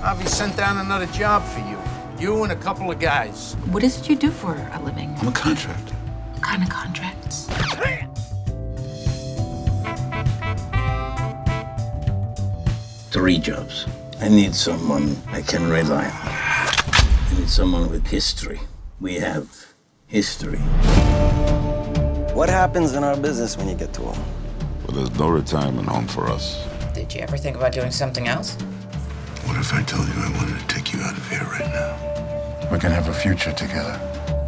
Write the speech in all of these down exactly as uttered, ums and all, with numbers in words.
Javi sent down another job for you. You and a couple of guys. What is it you do for a living? I'm a contractor. What kind of contracts? Three jobs. I need someone I can rely on. I need someone with history. We have history. What happens in our business when you get too old? Well, there's no retirement home for us. Did you ever think about doing something else? What if I told you I wanted to take you out of here right now? We can have a future together.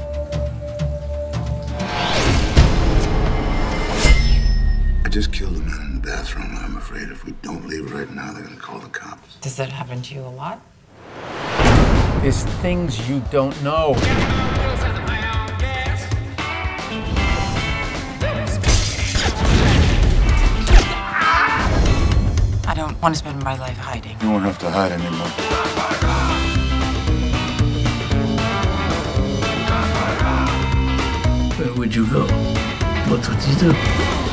I just killed a man in the bathroom, and I'm afraid if we don't leave right now, they're gonna call the cops. Does that happen to you a lot? There's things you don't know. I don't want to spend my life hiding. You won't have to hide anymore. Where would you go? What would you do?